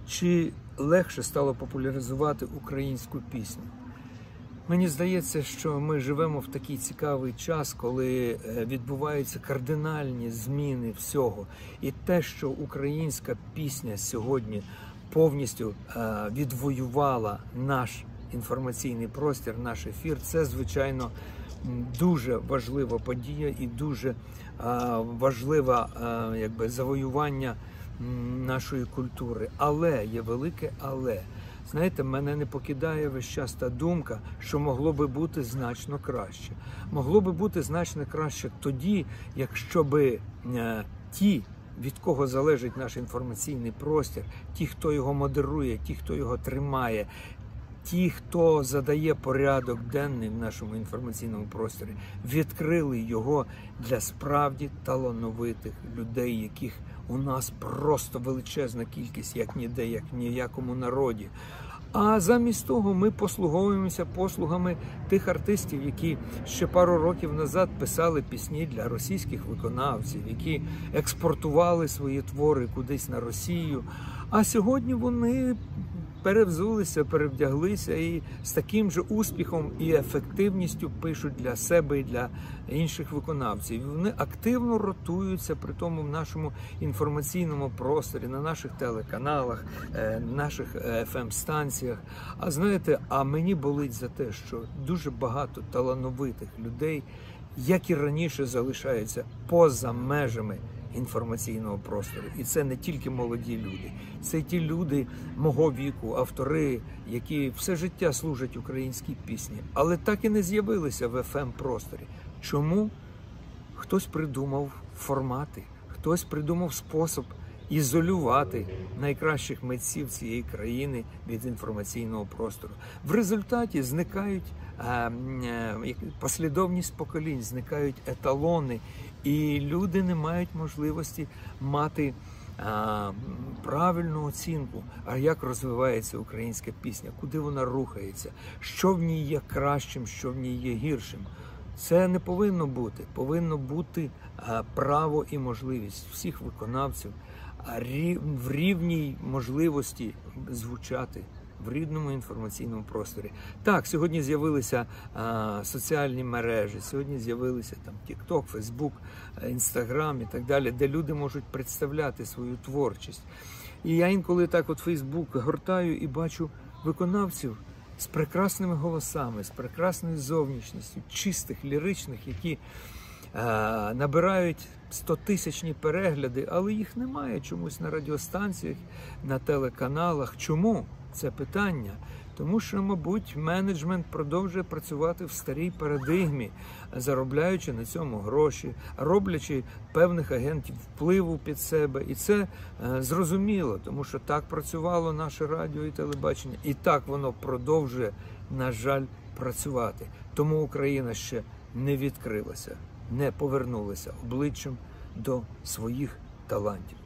Чи легше стало популяризувати українську пісню? Мені здається, що ми живемо в такий цікавий час, коли відбуваються кардинальні зміни всього. І те, що українська пісня сьогодні повністю відвоювала наш інформаційний простір, наш ефір, це, звичайно, дуже важлива подія і дуже важливе завоювання нашої культури. Але, є велике але. Знаєте, мене не покидає весь час та думка, що могло би бути значно краще. Могло би бути значно краще тоді, якщо би ті, від кого залежить наш інформаційний простір, ті, хто його модерує, ті, хто його тримає, ті, хто задає порядок денний в нашому інформаційному просторі, відкрили його для справді талановитих людей, яких у нас просто величезна кількість, як ніде, як в ніякому народі. А замість того ми послуговуємося послугами тих артистів, які ще пару років назад писали пісні для російських виконавців, які експортували свої твори кудись на Росію. А сьогодні вони перевзулися, перевдяглися і з таким же успіхом і ефективністю пишуть для себе і для інших виконавців. Вони активно ротуються при тому в нашому інформаційному просторі, на наших телеканалах, наших FM-станціях. А знаєте, а мені болить за те, що дуже багато талановитих людей, як і раніше, залишаються поза межами інформаційного простору. І це не тільки молоді люди. Це ті люди мого віку, автори, які все життя служать українській пісні, але так і не з'явилися в FM-просторі. Чому? Хтось придумав формати, хтось придумав спосіб ізолювати найкращих митців цієї країни від інформаційного простору. В результаті зникають послідовність поколінь, зникають еталони, і люди не мають можливості мати правильну оцінку, а як розвивається українська пісня, куди вона рухається, що в ній є кращим, що в ній є гіршим. Це не повинно бути. Повинно бути право і можливість всіх виконавців в рівній можливості звучати в рідному інформаційному просторі. Так, сьогодні з'явилися соціальні мережі, сьогодні з'явилися там TikTok, Facebook, Instagram і так далі, де люди можуть представляти свою творчість. І я інколи так от Facebook гортаю і бачу виконавців з прекрасними голосами, з прекрасною зовнішністю, чистих, ліричних, які набирають 100-тисячні перегляди, але їх немає чомусь на радіостанціях, на телеканалах. Чому? Це питання. Тому що, мабуть, менеджмент продовжує працювати в старій парадигмі, заробляючи на цьому гроші, роблячи певних агентів впливу під себе. І це зрозуміло, тому що так працювало наше радіо і телебачення. І так воно продовжує, на жаль, працювати. Тому Україна ще не відкрилася, не повернулася обличчям до своїх талантів.